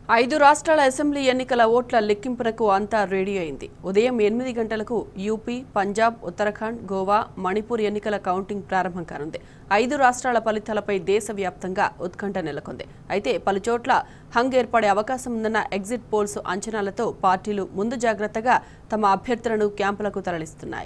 5 రాష్ట్రాల అసెంబ్లీ ఎన్నికల ఓట్ల లెక్కింపునకు అంతా రెడీ అయింది. ఉదయం 8 గంటలకు యూపీ, పంజాబ్, ఉత్తరాఖండ్, గోవా, మణిపూర్ ఎన్నికల కౌంటింగ్ ప్రారంభం కానుంది. 5 రాష్ట్రాల ఫలితాలపై దేశవ్యాప్తంగా ఉత్కంఠ నెలకొంది. అయితే పలుచోట్ల హంగ్ ఏర్పడే అవకాశం ఉందన్న ఎగ్జిట్ పోల్స్ అంచనాలతో పార్టీలు ముందు జాగ్రత్తగా తమ అభ్యర్థులను క్యాంపులకు తరలిస్తున్నాయి.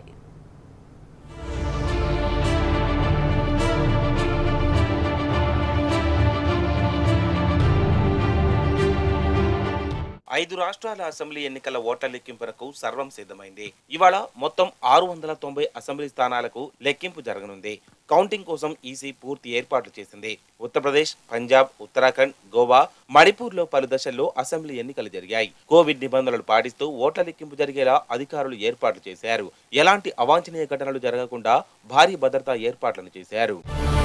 ఐదు రాష్ట్రాల అసెంబ్లీ ఎన్నికల ఓట్ల లెక్కింపునకు సర్వం సిద్ధమైంది. ఇవాళ మొత్తం 690 అసెంబ్లీ స్థానాలకు లెక్కింపు జరగనుంది. కౌంటింగ్ కోసం ఈసీ పూర్తి ఏర్పాట్లు చేసింది. ఉత్తరప్రదేశ్, పంజాబ్, ఉత్తరాఖండ్, గోవా, మణిపూర్లో పలు దశల్లో అసెంబ్లీ ఎన్నికలు జరిగాయి. కోవిడ్ నిబంధనలు పాటిస్తూ ఓట్ల లెక్కింపు జరిగేలా అధికారులు ఏర్పాట్లు చేశారు. ఎలాంటి అవాంఛనీయ ఘటనలు జరగకుండా భారీ భద్రతా ఏర్పాట్లను చేశారు.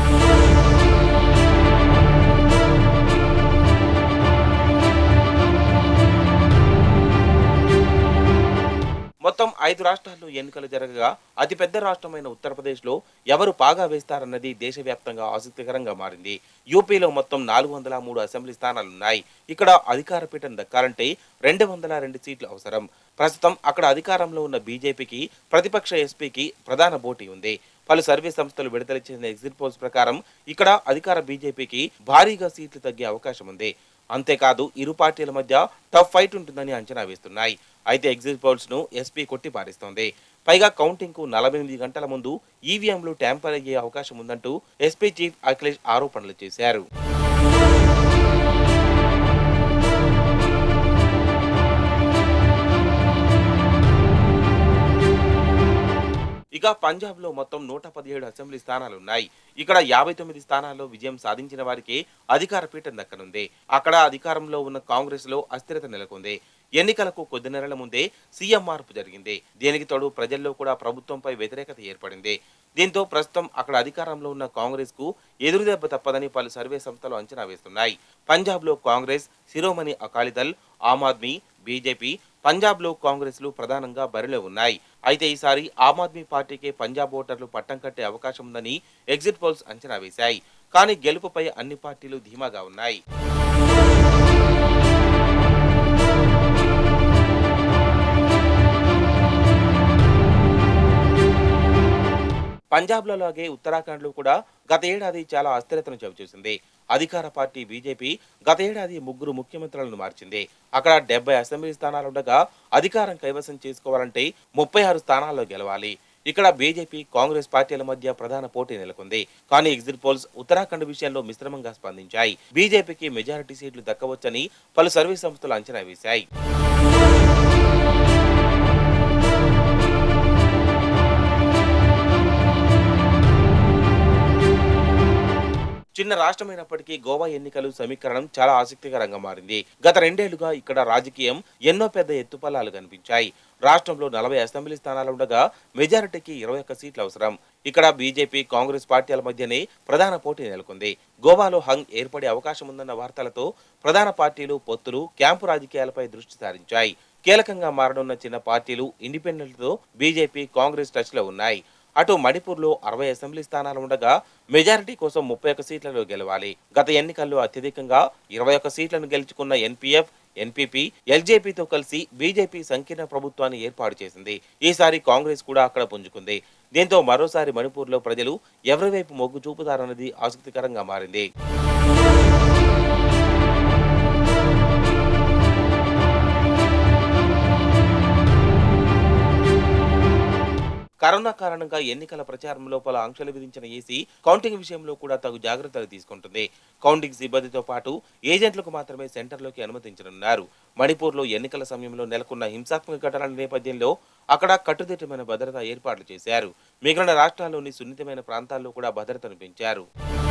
మొత్తం 5 రాష్ట్రాల్లో ఎన్నికలు జరగగా అతిపెద్ద రాష్ట్రమైన ఉత్తరప్రదేశ్లో ఎవరు పాగా వేస్తారన్నది దేశవ్యాప్తంగా ఆసక్తికరంగా మారింది. యూపీలో మొత్తం 403 అసెంబ్లీ స్థానాలున్నాయి. ఇక్కడ అధికార పీఠం దక్కాలంటే 202 సీట్లు అవసరం. ప్రస్తుతం అక్కడ అధికారంలో ఉన్న బీజేపీకి, ప్రతిపక్ష ఎస్పీకి ప్రధాన పోటీ ఉంది. పలు సర్వే సంస్థలు విడుదల చేసిన ఎగ్జిట్ పోల్స్ ప్రకారం ఇక్కడ అధికార బీజేపీకి భారీగా సీట్లు తగ్గే అవకాశం ఉంది. అంతేకాదు ఇరు పార్టీల మధ్య టఫ్ ఫైట్ ఉంటుందని అంచనా వేస్తున్నాయి. అయితే ఎగ్జిట్ పోల్స్ ను ఎస్పీ కొట్టిపారేస్తోంది. పైగా కౌంటింగ్ కు 48 గంటల ముందు ఈవీఎంలు ట్యాంపర్ అయ్యే అవకాశం ఉందంటూ ఎస్పీ చీఫ్ అఖిలేష్ ఆరోపణలు చేశారు. ఇక పంజాబ్ లో మొత్తం 117 అసెంబ్లీ స్థానాలున్నాయి. ఇక్కడ 59 స్థానాల్లో విజయం సాధించిన వారికి అధికార పీఠం దక్కనుంది. అక్కడ అధికారంలో ఉన్న కాంగ్రెస్ లో అస్థిరత నెలకొంది. ఎన్నికలకు కొద్ది నెలల ముందే సీఎం మార్పు జరిగింది. దీనికి తోడు ప్రజల్లో కూడా ప్రభుత్వంపై వ్యతిరేకత ఏర్పడింది. దీంతో ప్రస్తుతం అక్కడ అధికారంలో ఉన్న కాంగ్రెస్ కు ఎదురుదెబ్బ తప్పదని పలు సర్వే సంస్థలు అంచనా వేస్తున్నాయి. పంజాబ్ లో కాంగ్రెస్, శిరోమణి అకాలీదళ్, ఆమ్ ఆద్మీ, బీజేపీ, పంజాబ్ లో కాంగ్రెస్ లు ప్రధానంగా బరిలో ఉన్నాయి. అయితే ఈసారి ఆమ్ ఆద్మీ పార్టీకే పంజాబ్ ఓటర్లు పట్టం కట్టే అవకాశం ఉందని ఎగ్జిట్ పోల్స్ అంచనా వేశాయి. కానీ గెలుపుపై అన్ని పార్టీలు ధీమాగా ఉన్నాయి. పంజాబ్ లో లాగే ఉత్తరాఖండ్ లో కూడా గత ఏడాది చాలా అస్థిరతను చవిచూసింది. అధికార పార్టీ బీజేపీ గత ఏడాది 3 ముఖ్యమంత్రులను మార్చింది. అక్కడ 70 అసెంబ్లీ స్థానాలుండగా అధికారం కైవసం చేసుకోవాలంటే 36 స్థానాల్లో గెలవాలి. ఇక్కడ బీజేపీ, కాంగ్రెస్ పార్టీల మధ్య ప్రధాన పోటీ నెలకొంది. కానీ ఎగ్జిట్ పోల్స్ ఉత్తరాఖండ్ విషయంలో మిశ్రమంగా స్పందించాయి. బీజేపీకి మెజారిటీ సీట్లు దక్కవచ్చని పలు సర్వే సంస్థలు అంచనా వేశాయి. చిన్న రాష్ట్రమైనప్పటికీ గోవా ఎన్నికలు సమీకరణం చాలా ఆసక్తికరంగా మారింది. గత 2 ఏళ్లుగా ఇక్కడ రాజకీయం ఎన్నో పెద్ద ఎత్తుపల్లాలు కనిపించాయి. రాష్ట్రంలో 40 అసెంబ్లీ స్థానాలుండగా మెజారిటీకి 21 సీట్లు అవసరం. ఇక్కడ బీజేపీ, కాంగ్రెస్ పార్టీల మధ్యనే ప్రధాన పోటీ నెలకొంది. గోవాలో హంగ్ ఏర్పడే అవకాశం ఉందన్న వార్తలతో ప్రధాన పార్టీలు, పొత్తులు, క్యాంపు రాజకీయాలపై దృష్టి సారించాయి. కీలకంగా మారనున్న చిన్న పార్టీలు, ఇండిపెండెంట్లతో బీజేపీ, కాంగ్రెస్ టచ్ లో ఉన్నాయి. అటు మణిపూర్లో 60 అసెంబ్లీ స్థానాలు ఉండగా మెజారిటీ కోసం 31 సీట్లలో గెలవాలి. గత ఎన్నికల్లో అత్యధికంగా 21 సీట్లను గెలుచుకున్న ఎన్పీఎఫ్, ఎన్పీపీ, ఎల్జేపీతో కలిసి బీజేపీ సంకీర్ణ ప్రభుత్వాన్ని ఏర్పాటు చేసింది. ఈసారి కాంగ్రెస్ కూడా అక్కడ పుంజుకుంది. దీంతో మరోసారి మణిపూర్లో ప్రజలు ఎవరి వైపు మొగ్గు చూపుతారన్నది ఆసక్తికరంగా మారింది. కరోనా కారణంగా ఎన్నికల ప్రచారంలో పలు ఆంక్షలు విధించిన ఈసీ కౌంటింగ్ విషయంలో కూడా తగు జాగ్రత్తలు తీసుకుంటుంది. కౌంటింగ్ సిబ్బందితో పాటు ఏజెంట్లకు మాత్రమే సెంటర్లోకి అనుమతించనున్నారు. మణిపూర్లో ఎన్నికల సమయంలో నెలకొన్న హింసాత్మక ఘటనల నేపథ్యంలో అక్కడ కట్టుదిట్టమైన భద్రతా ఏర్పాట్లు చేశారు. మిగిలిన రాష్ట్రాల్లోని సున్నితమైన ప్రాంతాల్లో కూడా భద్రతను పెంచారు.